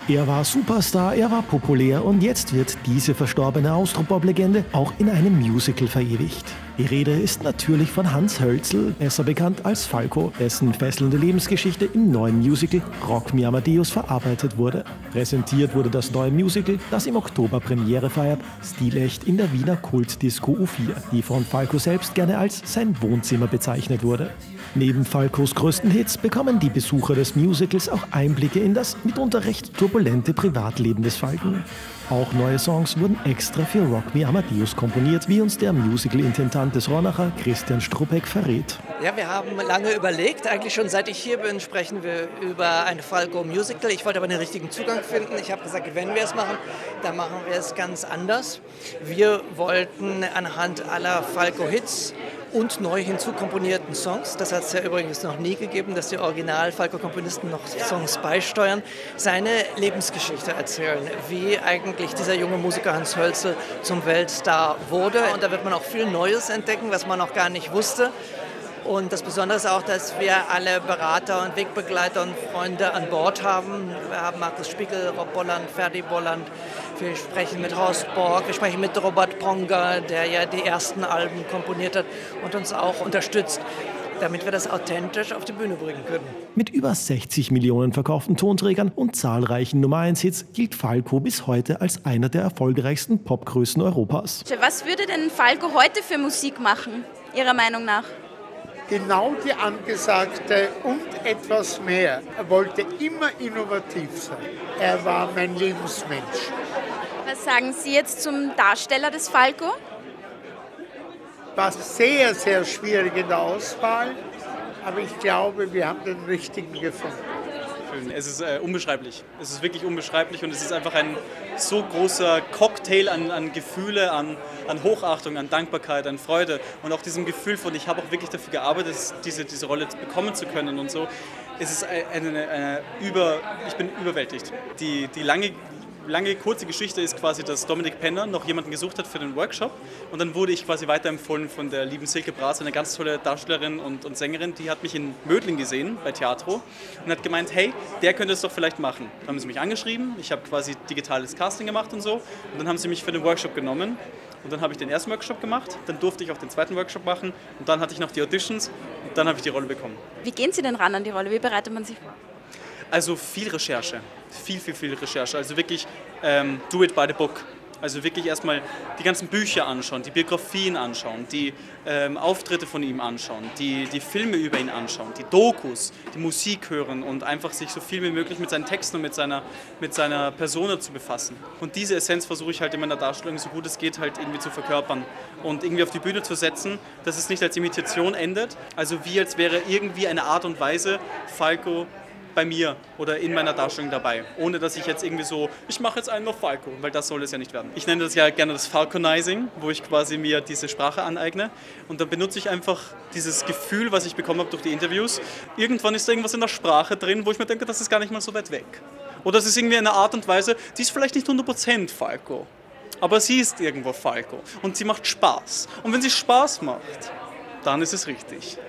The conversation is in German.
Er war Superstar, er war populär und jetzt wird diese verstorbene Austropop-Legende auch in einem Musical verewigt. Die Rede ist natürlich von Hans Hölzl, besser bekannt als Falco, dessen fesselnde Lebensgeschichte im neuen Musical Rock Me Amadeus verarbeitet wurde. Präsentiert wurde das neue Musical, das im Oktober Premiere feiert, stilecht in der Wiener Kultdisco U4, die von Falco selbst gerne als sein Wohnzimmer bezeichnet wurde. Neben Falcos größten Hits bekommen die Besucher des Musicals auch Einblicke in das mitunter recht turbulente Privatleben des Falken. Auch neue Songs wurden extra für Rock Me Amadeus komponiert, wie uns der Musical-Intendant des Ronacher Christian Struppeck verrät. Ja, wir haben lange überlegt, eigentlich schon seit ich hier bin, sprechen wir über ein Falco-Musical. Ich wollte aber den richtigen Zugang finden. Ich habe gesagt, wenn wir es machen, dann machen wir es ganz anders. Wir wollten anhand aller Falco-Hits und neu hinzukomponierten Songs, das hat es ja übrigens noch nie gegeben, dass die Original-Falco-Komponisten noch Songs beisteuern, seine Lebensgeschichte erzählen, wie eigentlich dieser junge Musiker Hans Hölzl zum Weltstar wurde. Und da wird man auch viel Neues entdecken, was man noch gar nicht wusste. Und das Besondere ist auch, dass wir alle Berater und Wegbegleiter und Freunde an Bord haben. Wir haben Markus Spiegel, Rob Bolland, Ferdi Bolland. Wir sprechen mit Horst Borg, wir sprechen mit Robert Ponger, der ja die ersten Alben komponiert hat und uns auch unterstützt, damit wir das authentisch auf die Bühne bringen können. Mit über 60 Millionen verkauften Tonträgern und zahlreichen Nummer-1-Hits gilt Falco bis heute als einer der erfolgreichsten Popgrößen Europas. Was würde denn Falco heute für Musik machen, Ihrer Meinung nach? Genau die angesagte und etwas mehr. Er wollte immer innovativ sein. Er war mein Lebensmensch. Was sagen Sie jetzt zum Darsteller des Falco? War sehr, sehr schwierig in der Auswahl, aber ich glaube, wir haben den richtigen gefunden. Es ist unbeschreiblich. Es ist wirklich unbeschreiblich und es ist einfach ein so großer Cocktail an Gefühle, an Hochachtung, an Dankbarkeit, an Freude und auch diesem Gefühl von, ich habe auch wirklich dafür gearbeitet, diese Rolle bekommen zu können und so. Es ist ich bin überwältigt. Die lange, kurze Geschichte ist quasi, dass Dominik Penner noch jemanden gesucht hat für den Workshop und dann wurde ich quasi weiterempfohlen von der lieben Silke Braas, eine ganz tolle Darstellerin und Sängerin, die hat mich in Mödling gesehen, bei Teatro und hat gemeint, hey, der könnte es doch vielleicht machen. Dann haben sie mich angeschrieben, ich habe quasi digitales Casting gemacht und so und dann haben sie mich für den Workshop genommen und dann habe ich den ersten Workshop gemacht, dann durfte ich auch den zweiten Workshop machen und dann hatte ich noch die Auditions und dann habe ich die Rolle bekommen. Wie gehen Sie denn ran an die Rolle? Wie bereitet man sich vor? Also viel Recherche, viel Recherche, also wirklich do it by the book. Also wirklich erstmal die ganzen Bücher anschauen, die Biografien anschauen, die Auftritte von ihm anschauen, die Filme über ihn anschauen, die Dokus, die Musik hören und einfach sich so viel wie möglich mit seinen Texten und mit seiner Persona zu befassen. Und diese Essenz versuche ich halt in meiner Darstellung, so gut es geht, halt irgendwie zu verkörpern und irgendwie auf die Bühne zu setzen, dass es nicht als Imitation endet, also wie als wäre irgendwie eine Art und Weise Falco bei mir oder in meiner Darstellung dabei, ohne dass ich jetzt irgendwie so, ich mache jetzt einen noch Falco, weil das soll es ja nicht werden. Ich nenne das ja gerne das Falconizing, wo ich quasi mir diese Sprache aneigne und dann benutze ich einfach dieses Gefühl, was ich bekommen habe durch die Interviews. Irgendwann ist da irgendwas in der Sprache drin, wo ich mir denke, das ist gar nicht mal so weit weg. Oder es ist irgendwie eine Art und Weise, die ist vielleicht nicht 100% Falco, aber sie ist irgendwo Falco und sie macht Spaß. Und wenn sie Spaß macht, dann ist es richtig.